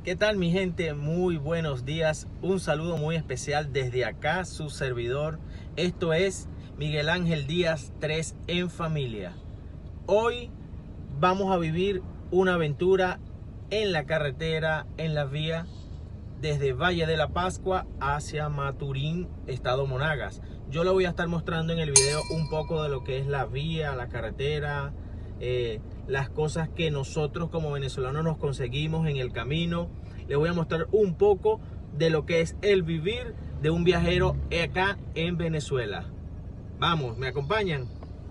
¿Qué tal, mi gente? Muy buenos días. Un saludo muy especial desde acá, su servidor. Esto es Miguel Ángel Díaz 3 en familia. Hoy vamos a vivir una aventura en la carretera, en la vía desde Valle de la Pascua hacia Maturín, estado Monagas. Yo le voy a estar mostrando en el video un poco de lo que es la vía, la carretera, las cosas que nosotros como venezolanos nos conseguimos en el camino. Les voy a mostrar un poco de lo que es el vivir de un viajero acá en Venezuela. Vamos, ¿me acompañan?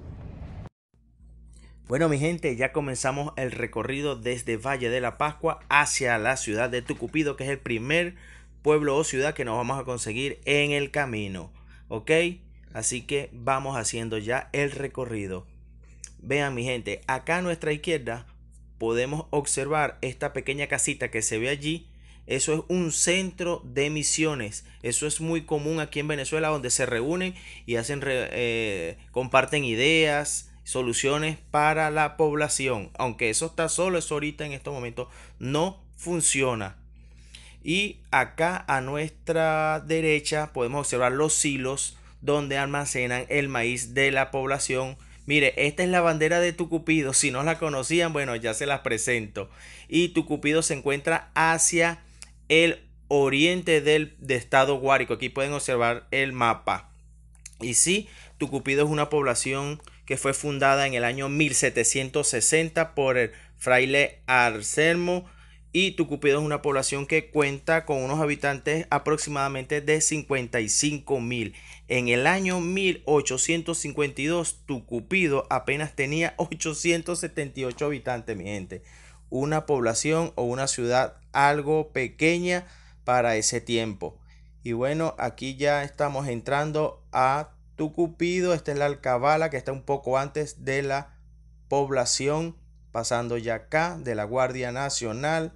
Bueno, mi gente, ya comenzamos el recorrido desde Valle de la Pascua hacia la ciudad de Tucupido, que es el primer pueblo o ciudad que nos vamos a conseguir en el camino, ¿ok? Así que vamos haciendo ya el recorrido. Vean, mi gente, acá a nuestra izquierda podemos observar esta pequeña casita que se ve allí. Eso es un centro de misiones. Eso es muy común aquí en Venezuela, donde se reúnen y comparten ideas, soluciones para la población. Aunque eso está solo, eso ahorita en estos momentos no funciona. Y acá a nuestra derecha podemos observar los silos donde almacenan el maíz de la población. Mire, esta es la bandera de Tucupido. Si no la conocían, bueno, ya se las presento. Y Tucupido se encuentra hacia el oriente del estado Guárico. Aquí pueden observar el mapa. Y sí, Tucupido es una población que fue fundada en el año 1760 por el fraile Anselmo. Y Tucupido es una población que cuenta con unos habitantes aproximadamente de 55.000. En el año 1852, Tucupido apenas tenía 878 habitantes, mi gente. Una población o una ciudad algo pequeña para ese tiempo. Y bueno, aquí ya estamos entrando a Tucupido. Esta es la alcabala que está un poco antes de la población, pasando ya acá de la Guardia Nacional.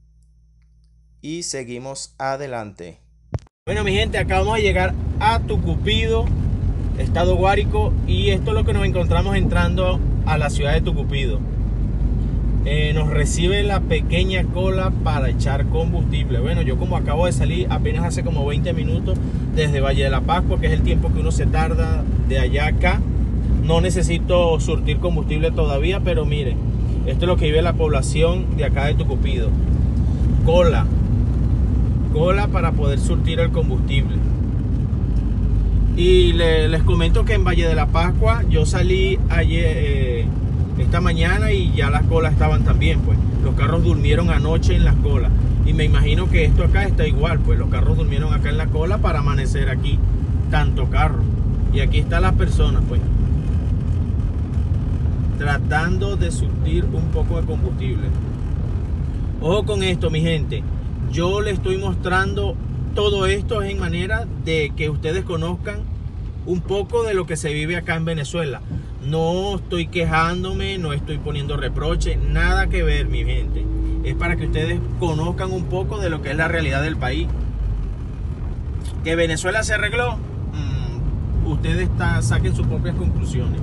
Y seguimos adelante. Bueno, mi gente, acá vamos a llegar a Tucupido, estado Guárico, y esto es lo que nos encontramos entrando a la ciudad de Tucupido. Nos recibe la pequeña cola para echar combustible. Bueno, yo como acabo de salir apenas hace como 20 minutos desde Valle de la Pascua, que es el tiempo que uno se tarda de allá a acá, no necesito surtir combustible todavía, pero miren, esto es lo que vive la población de acá de Tucupido. Cola para poder surtir el combustible. Y les comento que en Valle de la Pascua yo salí ayer, esta mañana, y ya las colas estaban también, pues los carros durmieron anoche en las colas, y me imagino que esto acá está igual, pues los carros durmieron acá en la cola para amanecer aquí tanto carro. Y aquí están las personas, pues tratando de surtir un poco de combustible. Ojo con esto, mi gente. Yo les estoy mostrando todo esto en manera de que ustedes conozcan un poco de lo que se vive acá en Venezuela. No estoy quejándome, no estoy poniendo reproche, nada que ver, mi gente. Es para que ustedes conozcan un poco de lo que es la realidad del país. ¿Que Venezuela se arregló? Ustedes saquen sus propias conclusiones.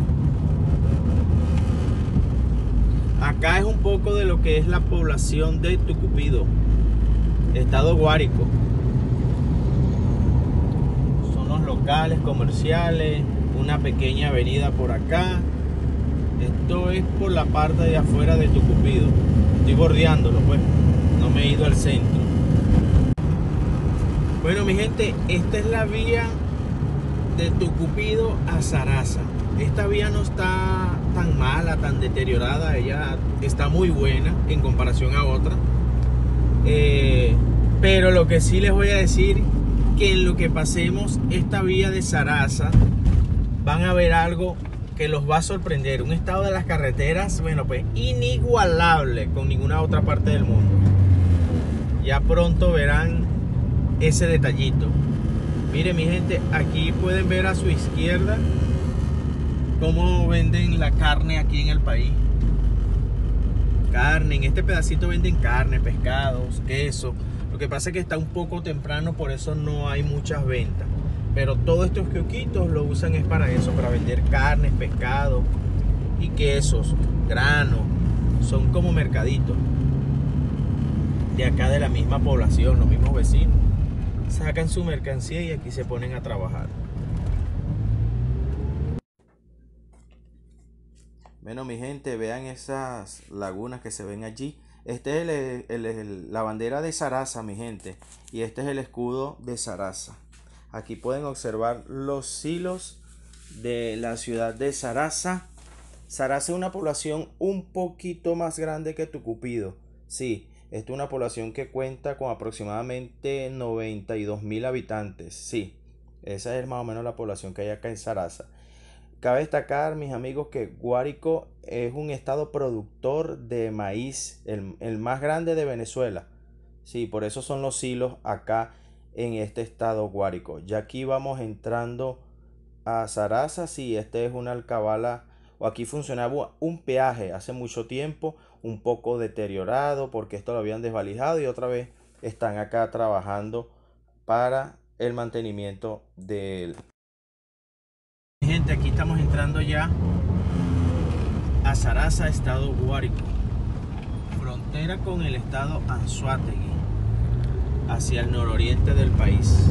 Acá es un poco de lo que es la población de Tucupido, estado Guárico. Son los locales comerciales, una pequeña avenida por acá. Esto es por la parte de afuera de Tucupido. Estoy bordeándolo, pues no me he ido al centro. Bueno, mi gente, esta es la vía de Tucupido a Zaraza. Esta vía no está tan mala, tan deteriorada. Ella está muy buena en comparación a otra. Pero lo que sí les voy a decir, que en lo que pasemos esta vía de Zaraza, van a ver algo que los va a sorprender. Un estado de las carreteras, bueno, pues inigualable con ninguna otra parte del mundo. Ya pronto verán ese detallito. Miren, mi gente, aquí pueden ver a su izquierda cómo venden la carne aquí en el país. Carne, en este pedacito venden carne, pescados, queso. Lo que pasa es que está un poco temprano, por eso no hay muchas ventas. Pero todos estos kiosquitos lo usan es para eso, para vender carnes, pescados y quesos, granos. Son como mercaditos. de acá de la misma población, los mismos vecinos. Sacan su mercancía y aquí se ponen a trabajar. Bueno, mi gente, vean esas lagunas que se ven allí. Este es la bandera de Zaraza, mi gente. Y este es el escudo de Zaraza. Aquí pueden observar los silos de la ciudad de Zaraza. Zaraza es una población un poquito más grande que Tucupido. Sí, esta es una población que cuenta con aproximadamente 92.000 habitantes. Sí, esa es más o menos la población que hay acá en Zaraza. Cabe destacar, mis amigos, que Guárico es un estado productor de maíz, el más grande de Venezuela. Sí, por eso son los silos acá en este estado Guárico. Ya aquí vamos entrando a Zaraza. Sí, este es una alcabala, o aquí funcionaba un peaje hace mucho tiempo, un poco deteriorado porque esto lo habían desvalijado y otra vez están acá trabajando para el mantenimiento del... Gente, aquí estamos entrando ya a Zaraza, estado Guárico, frontera con el estado Anzoátegui, hacia el nororiente del país.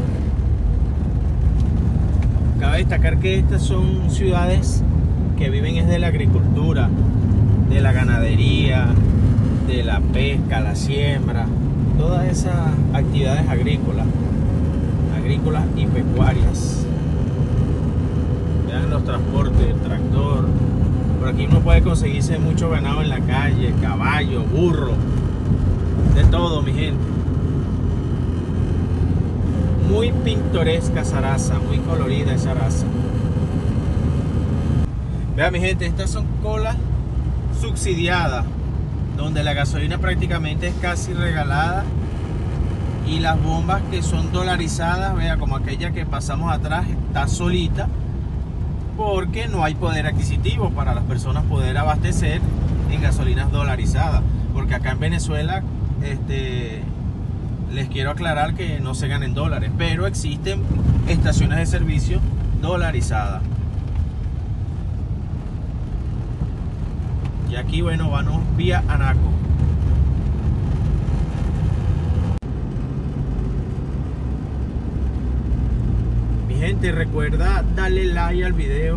Cabe destacar que estas son ciudades que viven es de la agricultura, de la ganadería, de la pesca, la siembra, todas esas actividades agrícolas y pecuarias. Vean los transportes, el tractor. Por aquí uno puede conseguirse mucho ganado en la calle, caballo, burro, de todo, mi gente. Muy pintoresca Zaraza, muy colorida esa raza. Vean, mi gente, estas son colas subsidiadas, donde la gasolina prácticamente es casi regalada y las bombas que son dolarizadas, vea, como aquella que pasamos atrás, está solita, porque no hay poder adquisitivo para las personas poder abastecer en gasolinas dolarizadas, porque acá en Venezuela les quiero aclarar que no se ganan dólares, pero existen estaciones de servicio dolarizadas. Y aquí, bueno, vamos vía Anaco. Mi gente, recuerda darle like al video,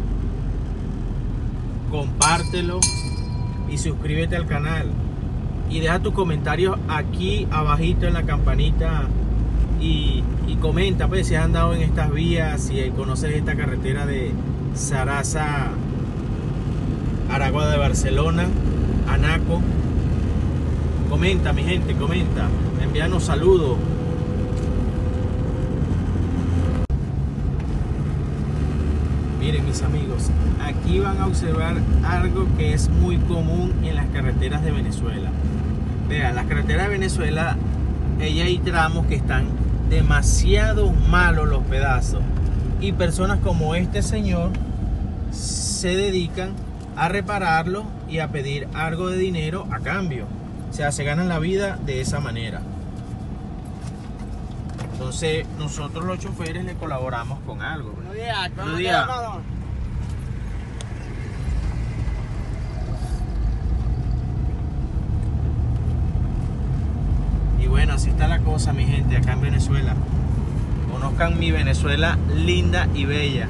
compártelo y suscríbete al canal. Y deja tus comentarios aquí abajito en la campanita y comenta pues si has andado en estas vías, si conoces esta carretera de Zaraza, Aragua de Barcelona, Anaco. Comenta, mi gente, comenta, envíanos saludos. Miren, mis amigos, aquí van a observar algo que es muy común en las carreteras de Venezuela. Vean, las carreteras de Venezuela, hay tramos que están demasiado malos los pedazos. Y personas como este señor se dedican a repararlos y a pedir algo de dinero a cambio. O sea, se ganan la vida de esa manera. Entonces, nosotros los choferes le colaboramos con algo. Buenos días. Buenos días. Y bueno, así está la cosa, mi gente, acá en Venezuela. Conozcan mi Venezuela linda y bella.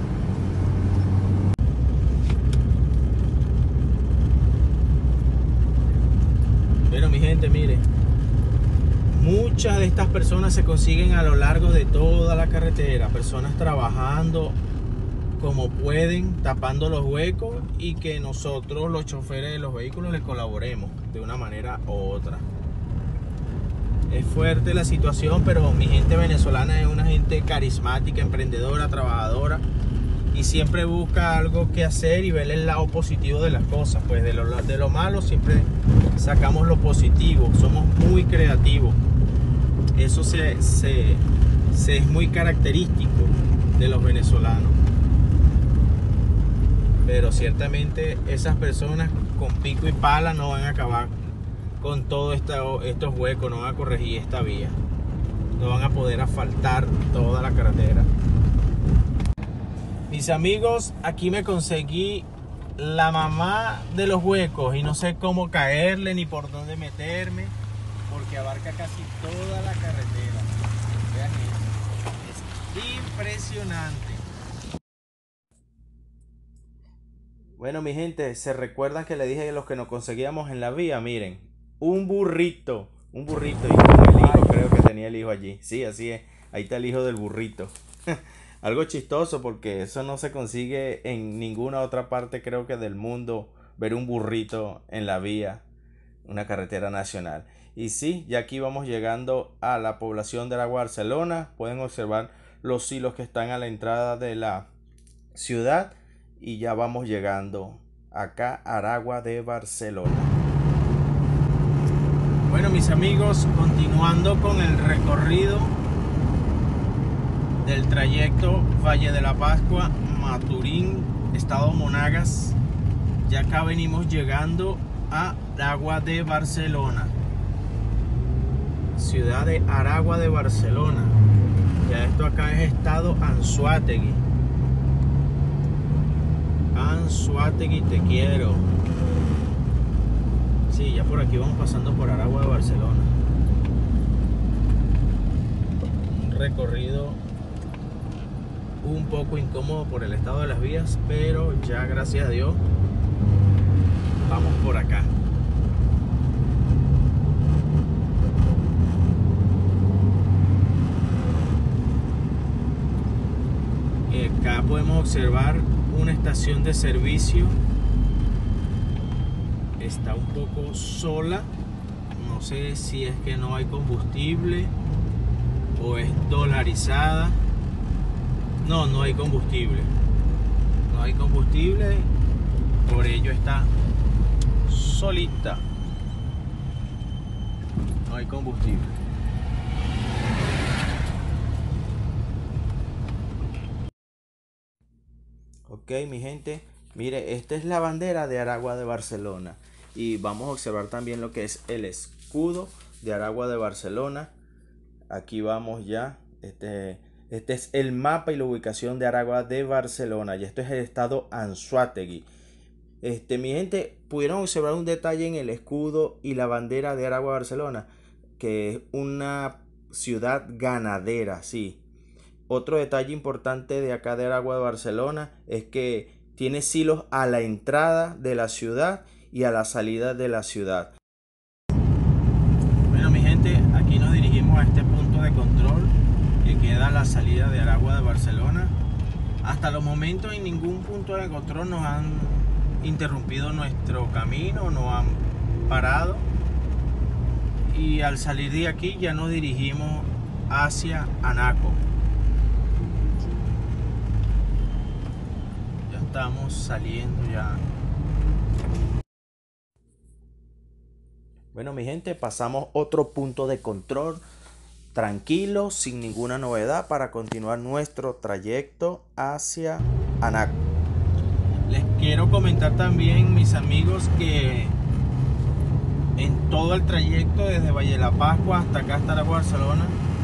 Pero mi gente, mire, muchas de estas personas se consiguen a lo largo de toda la carretera. Personas trabajando como pueden, tapando los huecos, y que nosotros, los choferes de los vehículos, les colaboremos de una manera u otra. Es fuerte la situación, pero mi gente venezolana es una gente carismática, emprendedora, trabajadora, y siempre busca algo que hacer y ver el lado positivo de las cosas. Pues de lo malo siempre sacamos lo positivo. Somos muy creativos. Eso es muy característico de los venezolanos. Pero ciertamente esas personas con pico y pala no van a acabar con todos estos huecos, no van a corregir esta vía, no van a poder asfaltar toda la carretera. Mis amigos, aquí me conseguí la mamá de los huecos y no sé cómo caerle ni por dónde meterme. porque abarca casi toda la carretera. Vean eso, es impresionante. Bueno, mi gente, ¿se recuerdan que le dije que los que nos conseguíamos en la vía? Miren, un burrito y con el hijo, creo que tenía el hijo allí. Sí, así es, ahí está el hijo del burrito. Algo chistoso porque eso no se consigue en ninguna otra parte, creo que del mundo, ver un burrito en la vía, una carretera nacional. Y sí, ya aquí vamos llegando a la población de Aragua, Barcelona. Pueden observar los silos que están a la entrada de la ciudad y ya vamos llegando acá a Aragua de Barcelona. Bueno, mis amigos, continuando con el recorrido del trayecto Valle de la Pascua, Maturín, estado Monagas. Ya acá venimos llegando a Aragua de Barcelona, ciudad de Aragua de Barcelona. Ya esto acá es estado Anzoátegui. Anzoátegui, te quiero. Sí, ya por aquí vamos pasando por Aragua de Barcelona. Un recorrido un poco incómodo por el estado de las vías, pero ya gracias a Dios vamos por acá. Y acá podemos observar una estación de servicio. Está un poco sola, no sé si es que no hay combustible o es dolarizada. No hay combustible, por ello está solita, no hay combustible. Ok, mi gente, mire, esta es la bandera de Aragua de Barcelona y vamos a observar también lo que es el escudo de Aragua de Barcelona. Aquí vamos ya, este es el mapa y la ubicación de Aragua de Barcelona y esto es el estado Anzoátegui. Mi gente, pudieron observar un detalle en el escudo y la bandera de Aragua de Barcelona, que es una ciudad ganadera, sí. Otro detalle importante de acá de Aragua de Barcelona es que tiene silos a la entrada de la ciudad y a la salida de la ciudad. Bueno, mi gente, aquí nos dirigimos a este punto de control que queda a la salida de Aragua de Barcelona. Hasta los momentos en ningún punto de control nos han interrumpido nuestro camino, nos han parado. Y al salir de aquí ya nos dirigimos hacia Anaco. Ya estamos saliendo ya. Bueno, mi gente, pasamos otro punto de control. Tranquilo, sin ninguna novedad, para continuar nuestro trayecto hacia Anaco. Les quiero comentar también, mis amigos, que en todo el trayecto desde Valle de la Pascua hasta acá, hasta Aragua, Barcelona,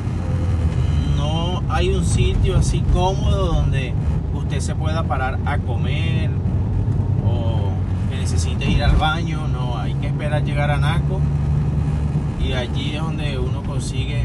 no hay un sitio así cómodo donde usted se pueda parar a comer o que necesite ir al baño. No, hay que esperar llegar a Anaco y allí es donde uno consigue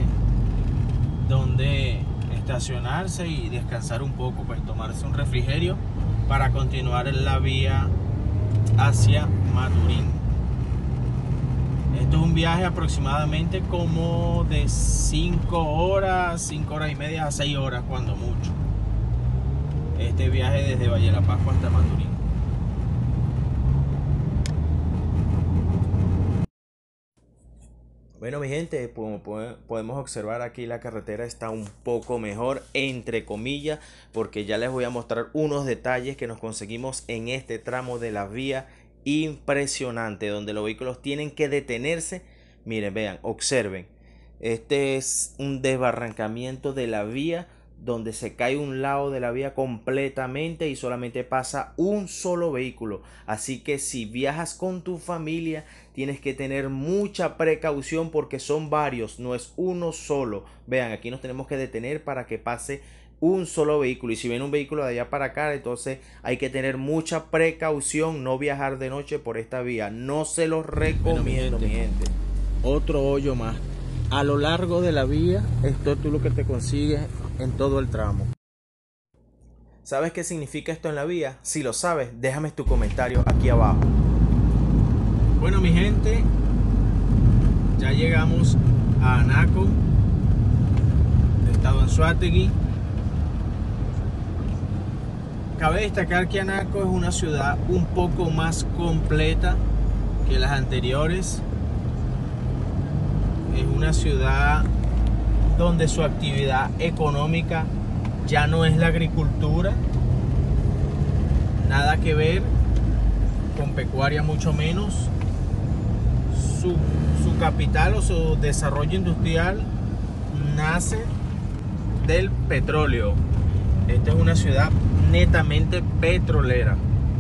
donde estacionarse y descansar un poco, pues tomarse un refrigerio para continuar en la vía hacia Maturín. Esto es un viaje aproximadamente como de 5 horas y media a 6 horas cuando mucho. Este viaje desde Valle de la Pascua hasta Maturín. Bueno, mi gente, como podemos observar aquí, la carretera está un poco mejor, entre comillas, porque ya les voy a mostrar unos detalles que nos conseguimos en este tramo de la vía impresionante, donde los vehículos tienen que detenerse. Miren, vean, observen. Este es un desbarrancamiento de la vía, donde se cae un lado de la vía completamente y solamente pasa un solo vehículo. Así que si viajas con tu familia, tienes que tener mucha precaución porque son varios, no es uno solo. Vean, aquí nos tenemos que detener para que pase un solo vehículo, y si viene un vehículo de allá para acá, entonces hay que tener mucha precaución, no viajar de noche por esta vía. No se los recomiendo, mi gente. otro hoyo más. A lo largo de la vía, esto tú lo que te consigues en todo el tramo. ¿Sabes qué significa esto en la vía? Si lo sabes, déjame tu comentario aquí abajo. Bueno, mi gente, ya llegamos a Anaco, estado Anzoátegui. Cabe destacar que Anaco es una ciudad un poco más completa que las anteriores. Es una ciudad donde su actividad económica ya no es la agricultura, nada que ver con pecuaria, mucho menos. Su capital o su desarrollo industrial nace del petróleo. Esta es una ciudad netamente petrolera.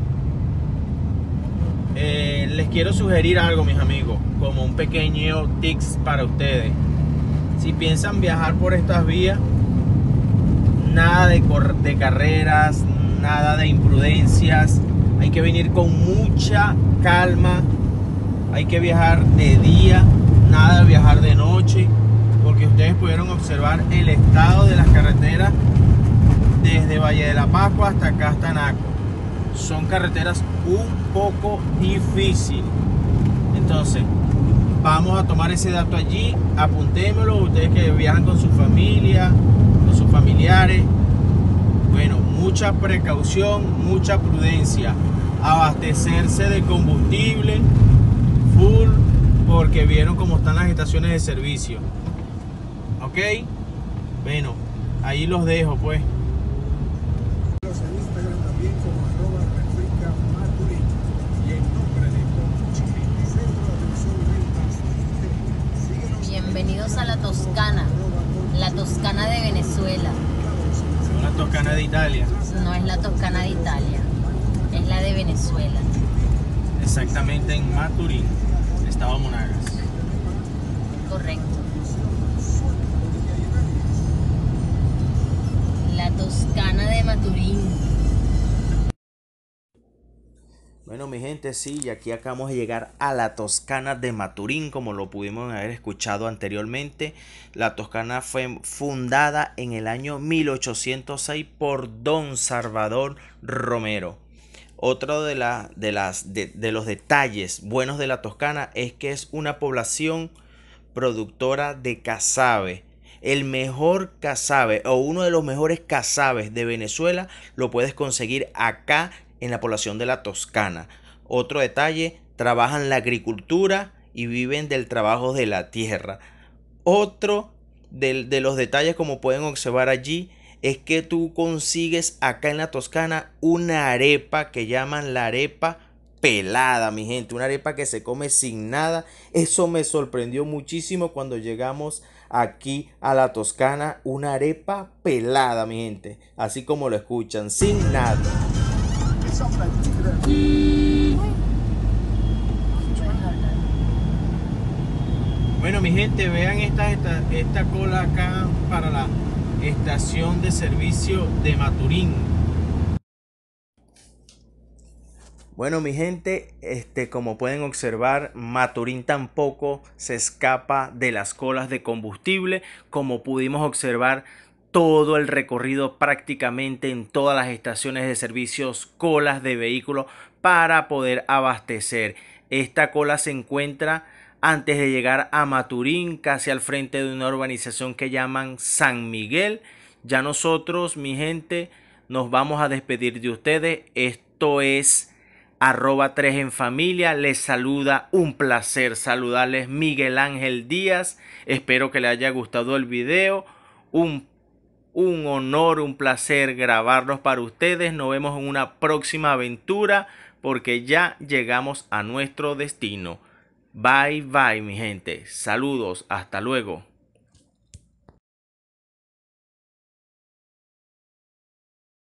Les quiero sugerir algo, mis amigos, como un pequeño tips para ustedes. Si piensan viajar por estas vías, nada de carreras, nada de imprudencias. Hay que venir con mucha calma. Hay que viajar de día, nada de viajar de noche, porque ustedes pudieron observar el estado de las carreteras desde Valle de la Pascua hasta acá, hasta Anaco. Son carreteras un poco difíciles. Entonces, vamos a tomar ese dato allí, apuntémoslo, ustedes que viajan con su familia, con sus familiares. Bueno, mucha precaución, mucha prudencia, abastecerse de combustible full, porque vieron cómo están las estaciones de servicio. Ok, bueno, ahí los dejo pues. En Instagram también como @refricamaturín y en nombre de Conchini, Centro de Atención Ventas. Síguenos. Bienvenidos a la Toscana de Venezuela. La Toscana de Italia. No es la Toscana de Italia, es la de Venezuela. Exactamente en Maturín, estado Monagas. Correcto. La Toscana de Maturín. Bueno, mi gente, sí, y aquí acabamos de llegar a la Toscana de Maturín, como lo pudimos haber escuchado anteriormente. La Toscana fue fundada en el año 1806 por Don Salvador Romero. Otro de los detalles buenos de la Toscana es que es una población productora de casabe. El mejor casabe o uno de los mejores casabes de Venezuela lo puedes conseguir acá en la población de la Toscana. Otro detalle, trabajan la agricultura y viven del trabajo de la tierra. Otro de los detalles, como pueden observar allí, es que tú consigues acá en la Toscana una arepa que llaman la arepa pelada, mi gente, una arepa que se come sin nada. Eso me sorprendió muchísimo cuando llegamos aquí a la Toscana, una arepa pelada, mi gente, así como lo escuchan, sin nada. Bueno, mi gente, vean esta cola acá para la estación de servicio de Maturín. Bueno, mi gente, como pueden observar, Maturín tampoco se escapa de las colas de combustible. Como pudimos observar, todo el recorrido prácticamente en todas las estaciones de servicios, colas de vehículos para poder abastecer. Esta cola se encuentra antes de llegar a Maturín, casi al frente de una urbanización que llaman San Miguel. Ya nosotros, mi gente, nos vamos a despedir de ustedes. Esto es @3 en familia. Les saluda, un placer saludarles, Miguel Ángel Díaz. Espero que les haya gustado el video. Un honor, un placer grabarlos para ustedes. Nos vemos en una próxima aventura porque ya llegamos a nuestro destino. Bye bye, mi gente. Saludos, hasta luego.